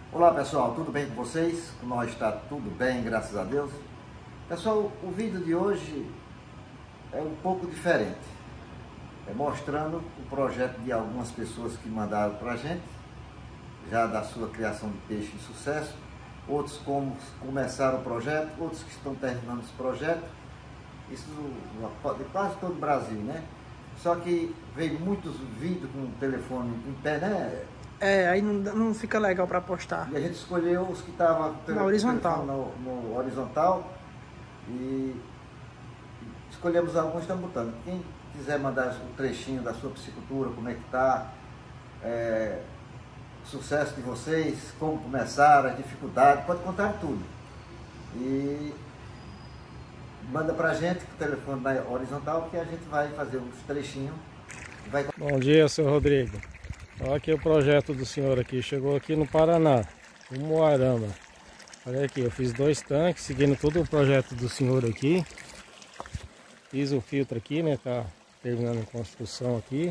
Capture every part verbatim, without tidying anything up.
Olá pessoal, tudo bem com vocês? Com nós está tudo bem, graças a Deus. Pessoal, o vídeo de hoje é um pouco diferente. É mostrando o projeto de algumas pessoas que mandaram para a gente, já da sua criação de peixe de sucesso, outros como começaram o projeto, outros que estão terminando esse projeto, isso de quase todo o Brasil, né? Só que veio muitos vídeos com o telefone em pé, né? É, aí não, não fica legal para postar. E a gente escolheu os que estavam Na horizontal. no, no horizontal e escolhemos alguns que estão botando. Quem quiser mandar um trechinho da sua piscicultura, como é que está, é, o sucesso de vocês, como começaram, as dificuldades, pode contar tudo. E manda pra gente com o telefone na horizontal que a gente vai fazer uns trechinhos. Vai... Bom dia, senhor Rodrigo. Olha aqui o projeto do senhor aqui. Chegou aqui no Paraná, no Moarama. Olha aqui, eu fiz dois tanques, seguindo todo o projeto do senhor aqui. Fiz o filtro aqui, né? Tá terminando a construção aqui.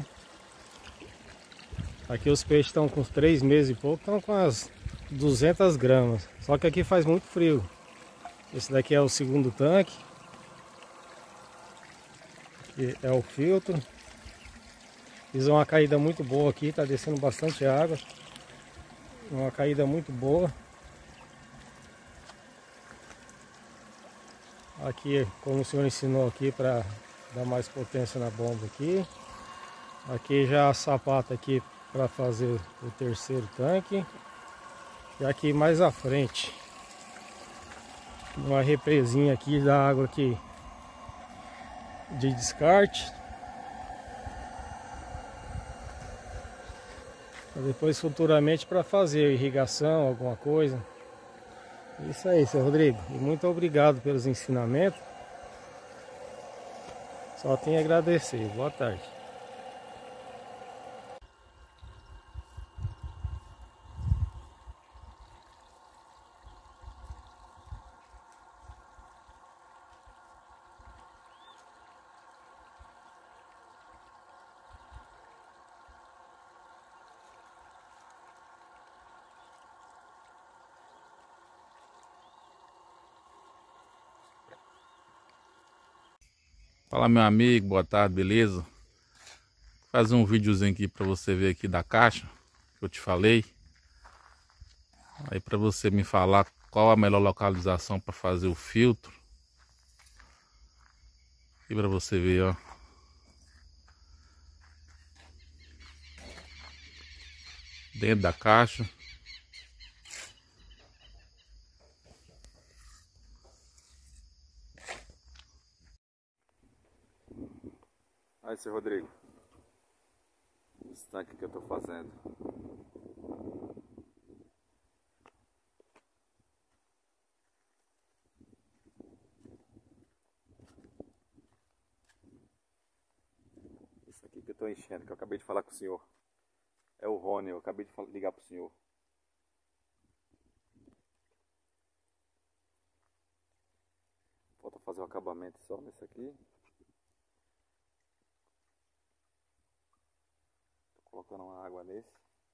Aqui os peixes estão com três meses e pouco, estão com as duzentas gramas. Só que aqui faz muito frio. Esse daqui é o segundo tanque. Aqui é o filtro. Fiz uma caída muito boa aqui, tá descendo bastante água. Uma caída muito boa. Aqui, como o senhor ensinou aqui, para dar mais potência na bomba aqui. Aqui já a sapata aqui para fazer o terceiro tanque. E aqui mais à frente, uma represinha aqui da água aqui de descarte. Depois futuramente para fazer irrigação, alguma coisa. Isso aí, seu Rodrigo. E muito obrigado pelos ensinamentos. Só tenho a agradecer. Boa tarde. Fala, meu amigo, boa tarde, beleza? Vou fazer um videozinho aqui para você ver aqui da caixa que eu te falei. Aí para você me falar qual a melhor localização para fazer o filtro. E para você ver, ó. Dentro da caixa. Aí, seu Rodrigo, esse tanque que eu tô fazendo. Isso aqui que eu tô enchendo, que eu acabei de falar com o senhor. É o Rony, eu acabei de ligar pro senhor. Falta fazer o acabamento só nesse aqui. Colocando uma água nesse.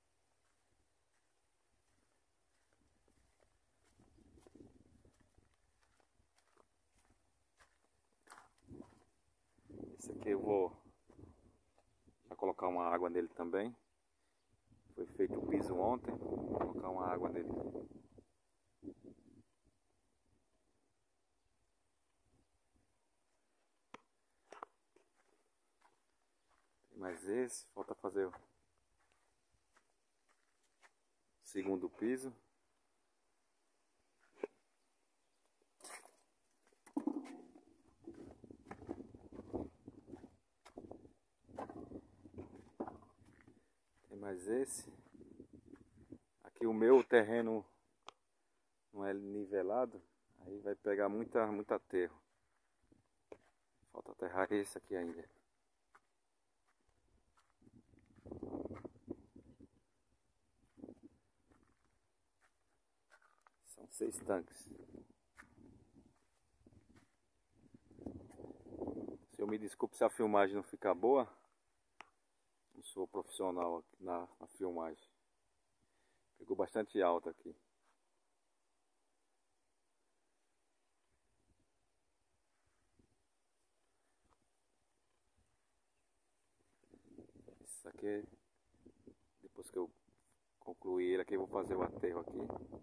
Esse aqui eu vou já colocar uma água nele também. Foi feito o piso ontem. Vou colocar uma água nele. Tem mais esse. Falta fazer o segundo piso. Tem mais esse. Aqui o meu terreno não é nivelado, aí vai pegar muita, muita aterro. Falta aterrar esse aqui ainda. São seis tanques. Eu me desculpe se a filmagem não ficar boa. Não sou profissional na, na filmagem. Pegou ficou bastante alto aqui. Isso aqui, depois que eu concluir ele aqui, eu vou fazer o aterro aqui.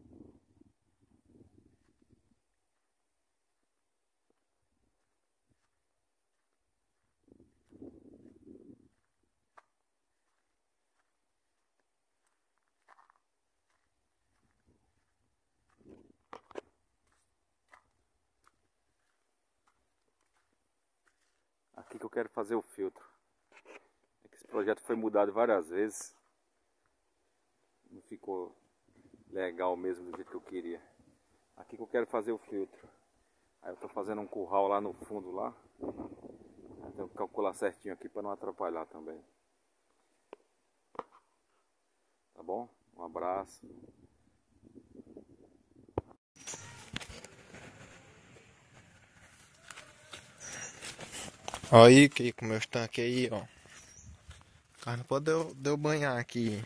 Aqui que eu quero fazer o filtro. É que esse projeto foi mudado várias vezes. Não ficou legal mesmo do jeito que eu queria. Aqui que eu quero fazer o filtro. Aí eu tô fazendo um curral lá no fundo lá. Eu tenho que calcular certinho aqui para não atrapalhar também. Tá bom? Um abraço. Olha aí, que com meus tanques aí, ó. O cara não pode deu, deu banhar aqui.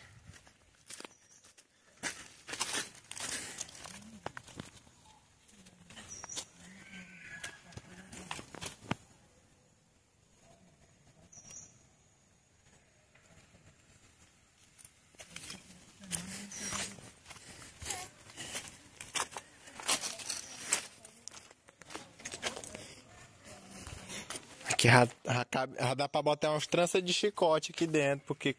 Aqui já, já, cabe- já dá pra botar umas tranças de chicote aqui dentro, porque...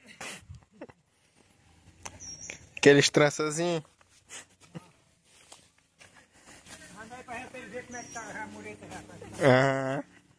Aqueles trançazinhos. Manda aí pra gente ver como é que tá a mureta já. Aham.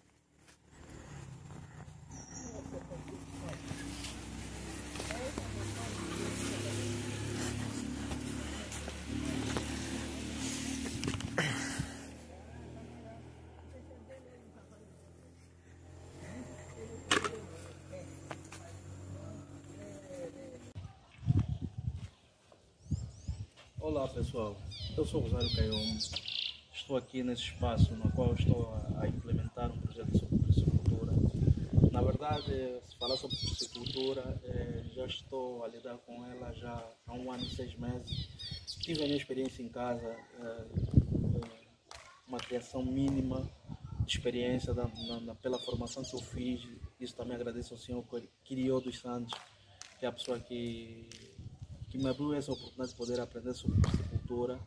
Olá pessoal, eu sou Rosário Caiomo, estou aqui nesse espaço no qual estou a, a implementar um projeto sobre piscicultura. Na verdade, se falar sobre piscicultura, eh, já estou a lidar com ela já há um ano e seis meses. Tive a minha experiência em casa, eh, eh, uma criação mínima de experiência da, na, na, pela formação que eu fiz. Isso também agradeço ao senhor Quiriô dos Santos, que é a pessoa que que me abriu essa oportunidade de poder aprender sobre piscicultura,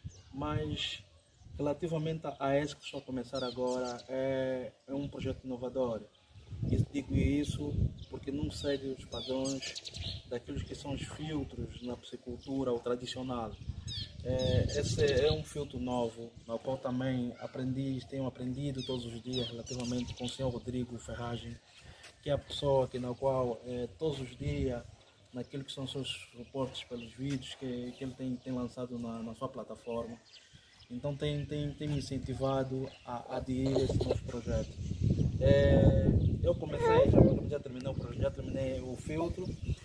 mas relativamente a esse que estou a começar agora, é, é um projeto inovador. E digo isso porque não segue os padrões daqueles que são os filtros na piscicultura, o tradicional. É, esse é um filtro novo, no qual também aprendi, tenho aprendido todos os dias relativamente com o senhor Rodrigo Ferragem, que é a pessoa que, na qual é, todos os dias, naquilo que são os seus reportes pelos vídeos que, que ele tem, tem lançado na, na sua plataforma. Então tem, tem, tem me incentivado a, a aderir a esse novo projeto. É, eu comecei, já, já terminei o projeto, já terminei o filtro.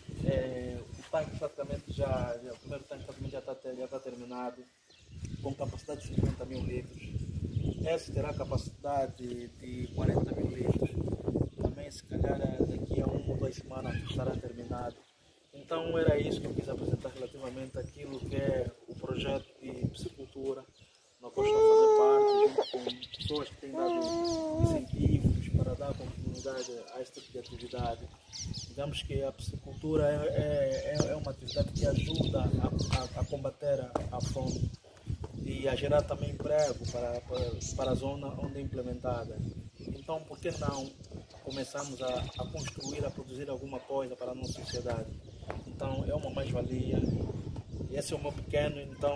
É, o tanque praticamente já, já, o primeiro tanque praticamente já está já tá terminado, com capacidade de cinquenta mil litros. Esse terá capacidade de quarenta mil litros. Também se calhar daqui a uma ou duas semanas estará terminado. Então era isso que eu quis apresentar relativamente àquilo que é o projeto de piscicultura, no qual estou a fazer parte, junto com pessoas que têm dado incentivos para dar continuidade a este tipo de atividade. Digamos que a piscicultura é, é, é uma atividade que ajuda a, a, a combater a, a fome e a gerar também emprego para, para, para a zona onde é implementada. Então, por que não começarmos a, a construir, a produzir alguma coisa para a nossa sociedade? Então, é uma mais-valia. Esse é o meu pequeno, então,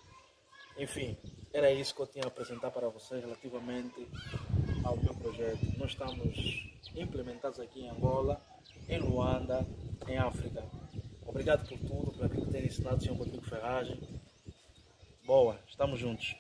enfim, era isso que eu tinha a apresentar para vocês relativamente ao meu projeto. Nós estamos implementados aqui em Angola, em Luanda, em África. Obrigado por tudo, por aquilo que tem ensinado o senhor Rodrigo Ferragem. Boa, estamos juntos.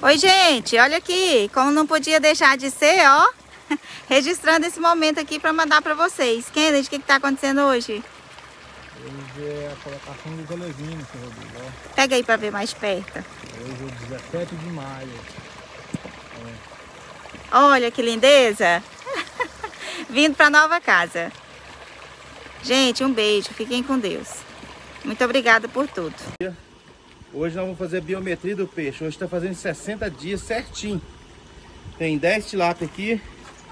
Oi, gente, olha aqui, como não podia deixar de ser, ó, registrando esse momento aqui para mandar para vocês. Kennedy, o que está acontecendo hoje? Hoje é a colocação dos olevinos, seu Rodrigo, ó. Pega aí para ver mais perto. Hoje é dezessete de maio. É. Olha que lindeza! Vindo para nova casa. Gente, um beijo, fiquem com Deus. Muito obrigada por tudo. Hoje nós vamos fazer a biometria do peixe. Hoje está fazendo sessenta dias certinho. Tem dez tilápia aqui.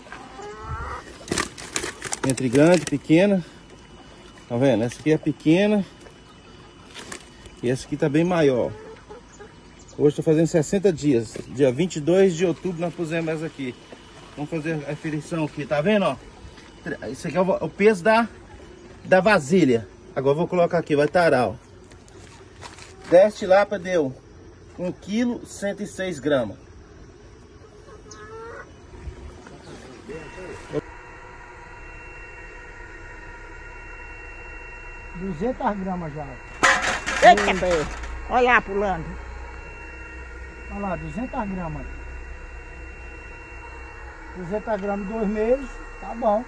Entre grande e pequena. Tá vendo? Essa aqui é pequena. E essa aqui tá bem maior. Hoje está fazendo sessenta dias. Dia vinte e dois de outubro nós pusemos essa aqui. Vamos fazer a aferição aqui. Tá vendo, ó? Isso aqui é o peso da, da vasilha. Agora eu vou colocar aqui. Vai tarar, ó. dez tilápia deu um quilo e cento e seis gramas. duzentas gramas já. Eita, pé. Olha lá, pulando. Olha lá, duzentas gramas. duzentas gramas, dois meses, tá bom.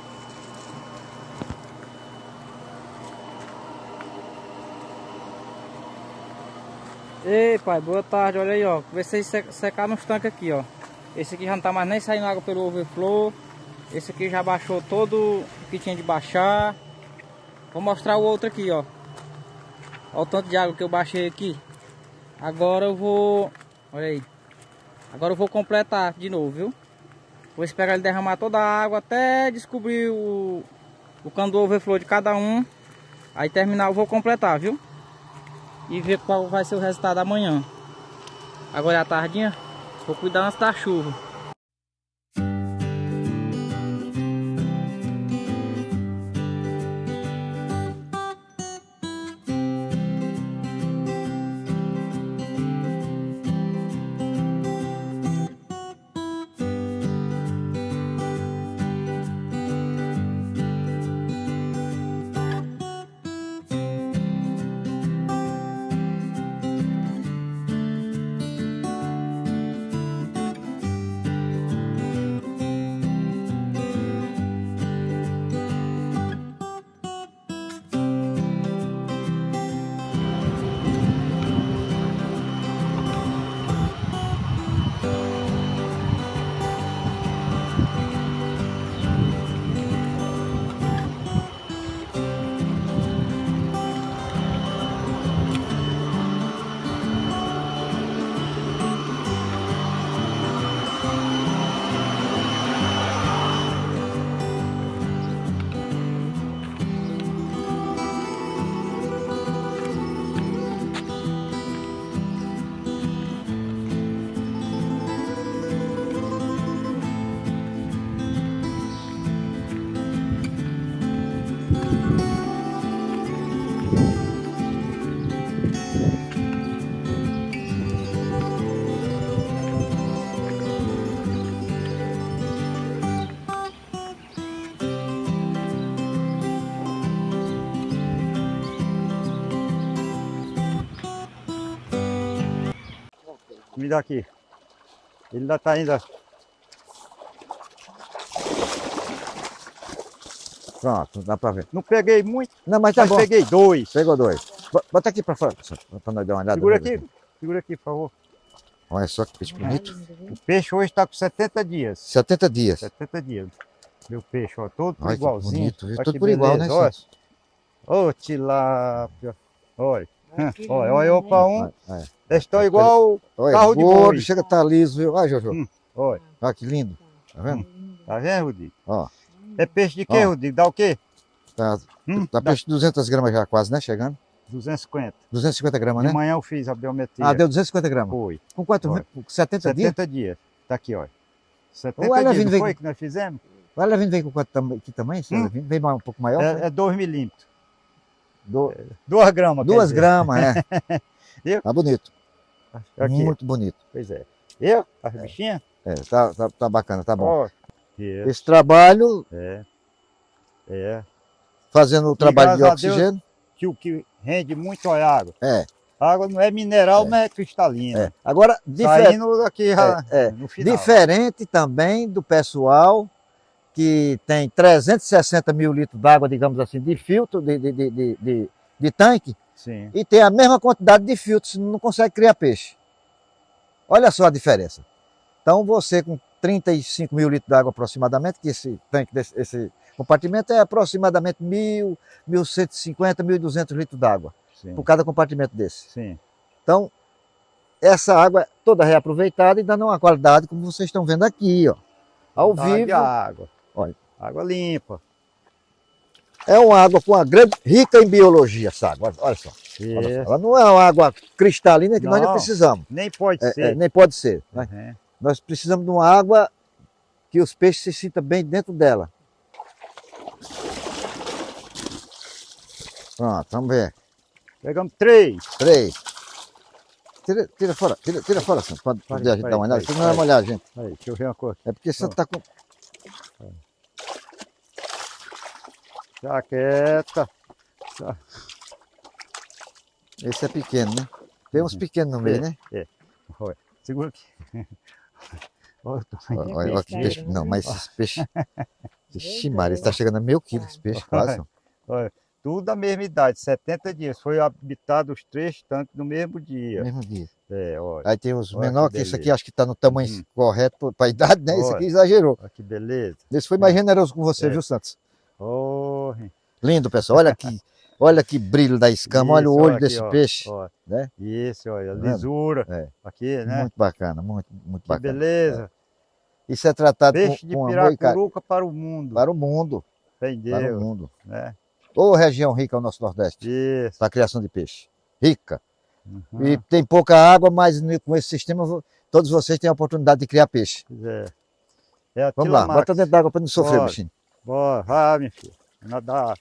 Ei, pai, boa tarde, olha aí, ó. Vê se vocês secar nos tanques aqui, ó. Esse aqui já não tá mais nem saindo água pelo overflow. Esse aqui já baixou todo o que tinha de baixar. Vou mostrar o outro aqui, ó. Olha o tanto de água que eu baixei aqui. Agora eu vou... Olha aí. Agora eu vou completar de novo, viu? Vou esperar ele derramar toda a água até descobrir o, o cano do overflow de cada um. Aí terminar eu vou completar, viu? E ver qual vai ser o resultado amanhã. Agora é a tardinha. Vou cuidar antes da chuva. Me dá aqui. Ele ainda tá ainda. Pronto, dá pra ver. Não peguei muito. Não, mas tá mas bom. peguei dois. Pegou dois. Bota aqui pra fora, pra nós dar uma olhada. Segura aqui. Segura aqui, por favor. Olha só que peixe bonito. O peixe hoje está com setenta dias. setenta dias. setenta dias. Meu peixe, ó, todo Olha que igualzinho. bonito, viu? Olha Tudo que por igual, beleza, né, olha. Santos? Ô, tilápia. Olha. Olha, olha eu para um. É. Estou igual Olha, carro de gordo, boi. chega a tá liso, viu? Olha, Jojo. Hum, olha. Olha que lindo. Tá vendo? Tá vendo, Rodrigo? Ó. É peixe de quê, Ó. Rodrigo? Dá o quê? Tá, Hum, tá dá peixe de duzentas gramas já quase, né? Chegando. duzentos e cinquenta. duzentas e cinquenta gramas, De né? manhã eu fiz a biometria. Ah, deu duzentas e cinquenta gramas. Foi. Com quanto? Foi. Com setenta dias? setenta dias. Tá aqui, olha. setenta Olha, dias, vindo, não vem- foi que nós fizemos? O Levin vem com quanto tam... que tamanho? Hum. Hum. Vem mais um pouco maior? foi? É, é dois milímetros. Do... Duas gramas. quer Duas dizer. gramas, é. Viu? Tá bonito. Aqui. Muito bonito. Pois é. Eu? As bichinhas? É, tá, tá, tá bacana, tá bom. Ó. Isso. Esse trabalho, É. É. fazendo o E trabalho de graças a Deus, oxigênio, Que o que rende muito é água. é. A água não é mineral, é. mas é cristalina. É. Agora, saindo aqui é, é. no final. Diferente também do pessoal que tem trezentos e sessenta mil litros d'água, digamos assim, de filtro, de, de, de, de, de, de tanque, Sim. e tem a mesma quantidade de filtros, não consegue criar peixe. Olha só a diferença. Então você com trinta e cinco mil litros d'água aproximadamente, que esse tanque, desse, esse compartimento é aproximadamente mil, mil cento e cinquenta, mil e duzentos litros d'água por cada compartimento desse. Sim. Então, essa água é toda reaproveitada e dando uma qualidade como vocês estão vendo aqui, ó. Ao Tá vivo. de água. Olha. Água limpa. É uma água com uma grande, rica em biologia, essa água. Olha só. Olha só. Ela não é uma água cristalina que não, nós não precisamos. Nem pode é, ser. É, nem pode ser. Né? Uhum. Nós precisamos de uma água que os peixes se sintam bem dentro dela. Pronto, vamos ver. Pegamos três. Três. Tira, tira fora, tira, tira fora, Santo, para poder a gente dar uma olhada. Senão não vai molhar, gente. Aí, deixa eu ver uma coisa. É porque Santo está com... Jaqueta. Já. Esse é pequeno, né? Tem uns pequenos no meio, é, né? É. Olha, segura aqui. Olha, olha, olha que peixe. Não, mas esses peixes... Ixi, Maria, está chegando a meio quilo esse peixe, quase. Olha, tudo da mesma idade, setenta dias. Foi habitado os três tanques no mesmo dia. Mesmo dia. É, olha. Aí tem os Olha menores, que que esse aqui acho que está no tamanho hum. correto para a idade, né? Esse Olha. aqui exagerou. Olha que beleza. Esse foi mais generoso com você, É. viu, Santos? Oh. Lindo, pessoal. Olha aqui. Olha que brilho da escama. Olha o Isso, olho olha aqui, desse ó, peixe. ó. Né? Isso, olha, Tá vendo? lisura. É. Aqui, né? Muito bacana, muito, muito Que bacana. beleza. É. Isso é tratado Peixe com, de com amor e carinho. piracuruca para o mundo. Para o mundo. Tem Deus. Para o mundo. Né? Ô, região rica é o nosso Nordeste. Isso. Para a criação de peixe. Rica. Uhum. E tem pouca água, mas com esse sistema todos vocês têm a oportunidade de criar peixe. É. É a Vamos lá, Tilamax. bota dentro d'água para não sofrer, Bora. bichinho. Bora, vai, minha filha. Nadar.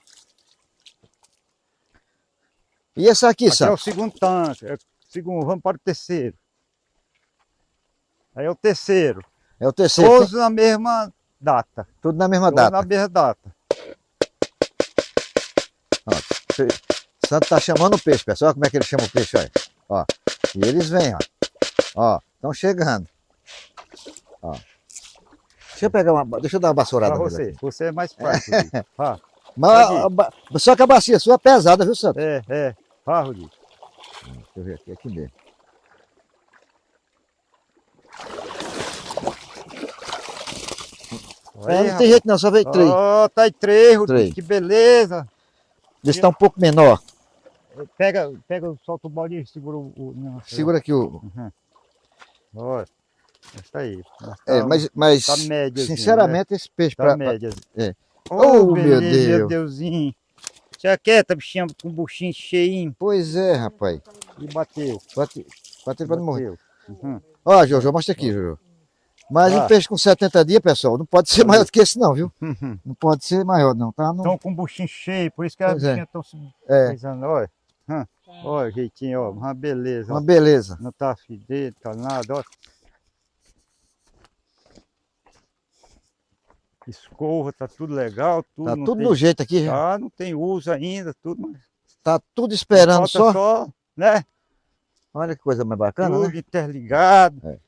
E esse aqui, Aqui é o Santos? segundo tanque. É o segundo, vamos para o terceiro. Aí é o terceiro. É o terceiro. Todos tem- na mesma data. Tudo na mesma Todos data. na mesma data. Ó, pe- Santo tá chamando o peixe, pessoal. Olha como é que ele chama o peixe, olha. Ó. E eles vêm, ó. Ó, estão chegando. Ó. Deixa eu pegar uma. Deixa eu dar uma vassourada Para nele você. aqui. Você é mais prático. Rodrigo. Vá. Mas, Aqui. a ba- só que a bacia sua é pesada, viu, Santo? É, é. Vá, Rodrigo. Deixa eu ver aqui, aqui mesmo. É, não tem jeito não, só veio três. Ó, tá aí três, Rodrigo. Três. Que beleza. Esse tá um pouco menor. Pega, pega, solta o bolinho e segura o... o não, Segura aqui o. Uhum. Olha. Está aí. É, mas, mas tá médiazinho, sinceramente, esse peixe Tá pra. média. É. Oh, Oh, meu beleza, Deus. meu Deusinho. Jaqueta, bichinho, com o buchinho cheinho. Pois é, rapaz. E bateu. Bate, bate pra não morrer. Bateu. Uhum. Ó, Jojo, mostra aqui, Jojo. Mas Ah. um peixe com setenta dias, pessoal, não pode ser maior do que esse não, viu? Uhum. Não pode ser maior não, tá? Não... Estão com o buchinho cheio, por isso que as Pois é. bichinhas estão se É. pesando. Olha. Hum. Olha o jeitinho, ó. Uma beleza. Uma ó. beleza. Não tá fedendo, tá nada, ó. Escova, tá tudo legal, tudo. Tá não tudo tem... no jeito aqui já. Tá, não tem uso ainda, tudo. Mas Tá tudo esperando falta só. só, né? Olha que coisa mais bacana, Tudo né? interligado. É.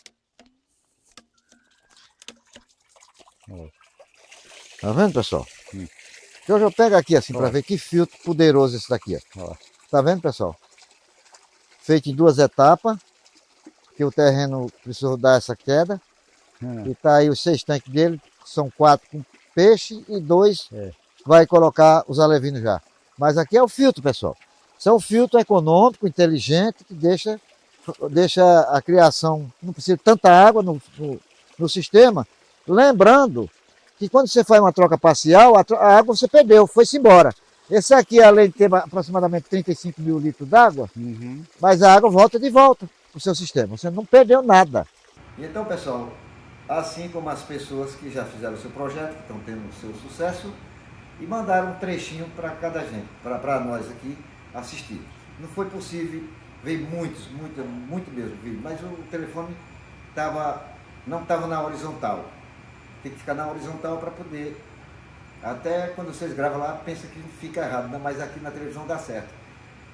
Tá vendo, pessoal? Hum. Jojo, pega aqui assim para Ó. ver que filtro poderoso esse daqui, ó. Ó. Tá vendo, pessoal? Feito em duas etapas, que o terreno precisou dar essa queda. Hum. E tá aí os seis tanques dele, são quatro com peixe e dois É. vai colocar os alevinos já. Mas aqui é o filtro, pessoal. Isso é um filtro econômico, inteligente, que deixa, deixa a criação, não precisa de tanta água no, no, no sistema. Lembrando que quando você faz uma troca parcial, a, tro- a água você perdeu, foi-se embora. Esse aqui, além de ter aproximadamente trinta e cinco mil litros d'água, Uhum. mas a água volta de volta para o seu sistema. Você não perdeu nada. E então, pessoal, assim como as pessoas que já fizeram o seu projeto, que estão tendo o seu sucesso, e mandaram um trechinho para cada gente, para nós aqui assistir. Não foi possível ver muitos, muito, muito mesmo vídeo, mas o telefone tava, não estava na horizontal. Tem que ficar na horizontal para poder... Até quando vocês gravam lá, pensa que fica errado, mas aqui na televisão dá certo.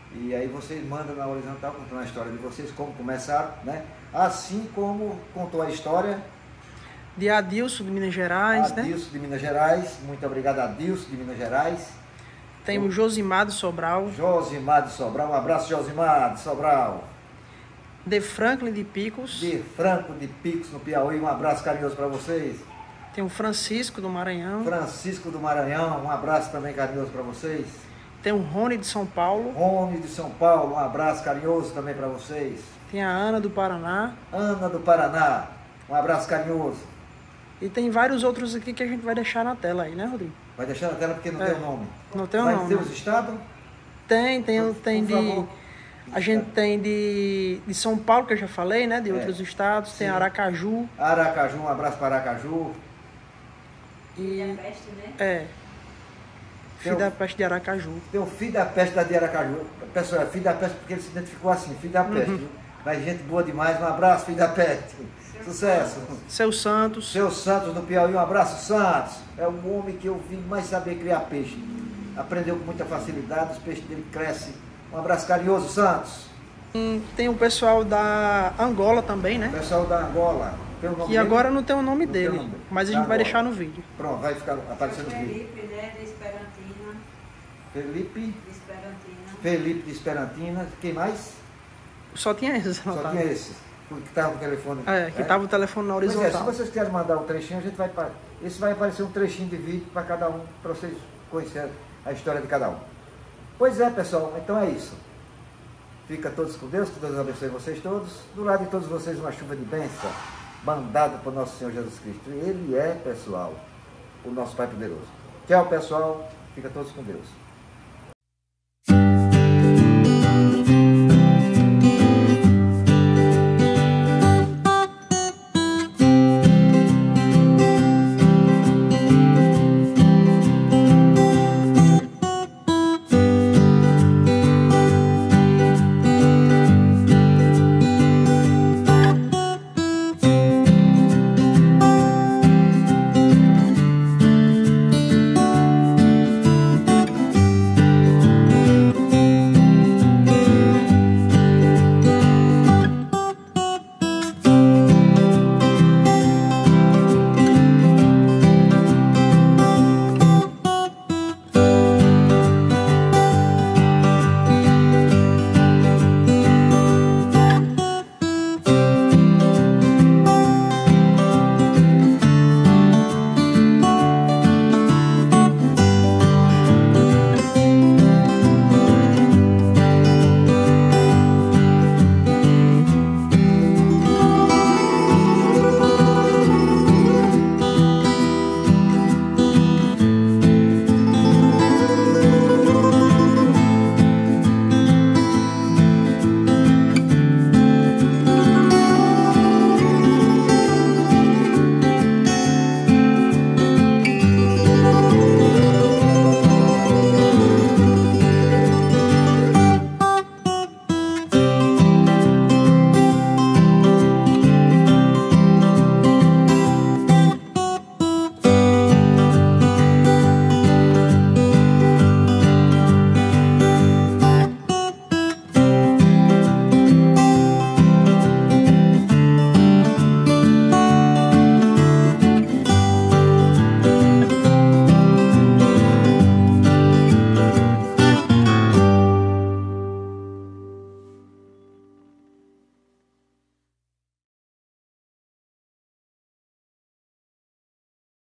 E aí vocês mandam na horizontal contando a história de vocês, como começaram, né? Assim como contou a história de Adilson de Minas Gerais, né? Adilson de Minas Gerais, muito obrigado Adilson de Minas Gerais. Tem o Josimar de Sobral. Josimar de Sobral, um abraço Josimar de Sobral. De Franklin de Picos. De Franco de Picos no Piauí, um abraço carinhoso para vocês. Tem o Francisco do Maranhão. Francisco do Maranhão, um abraço também carinhoso para vocês. Tem o Rony de São Paulo. Rony de São Paulo, um abraço carinhoso também para vocês. Tem a Ana do Paraná. Ana do Paraná, um abraço carinhoso. E tem vários outros aqui que a gente vai deixar na tela aí, né, Rodrigo? Vai deixar na tela porque não é. tem o nome. Não tem o vai nome. Vai ter os estados? Tem, tem, por, tem por de... A gente tem de, de São Paulo, que eu já falei, né? De é. outros estados. Sim. Tem Aracaju. Aracaju, um abraço para Aracaju. E... a peste, né? É. Filho da peste de Aracaju. Tem o filho da peste da de Aracaju. Pessoal, é filho da peste porque ele se identificou assim, filho da peste. Uhum. Mas gente boa demais, um abraço, filho da peste. Seu Sucesso. Seu Santos. Seu Santos no Piauí, um abraço, Santos. É um homem que eu vi mais saber criar peixe. Aprendeu com muita facilidade, os peixes dele crescem. Um abraço carinhoso, Santos. Tem o pessoal da Angola também, né? O pessoal da Angola. Tem o nome e dele? Agora não tem o nome não dele, nome. Mas a gente vai deixar no vídeo. Pronto, vai ficar aparecendo no vídeo. Felipe, né, de Esperantina. Felipe. De Esperantina. Felipe de Esperantina. Quem mais? Só tinha esses. Só tá? tinha esses. Que estava o telefone. É, que estava é? o telefone na horizontal. Pois é, se vocês querem mandar um trechinho, a gente vai... Esse vai aparecer um trechinho de vídeo para cada um, para vocês conhecerem a história de cada um. Pois é, pessoal, então é isso. Fica todos com Deus, que Deus abençoe vocês todos. Do lado de todos vocês, uma chuva de bênção, mandada por nosso Senhor Jesus Cristo. Ele é, pessoal, o nosso Pai poderoso. Tchau, pessoal. Fica todos com Deus.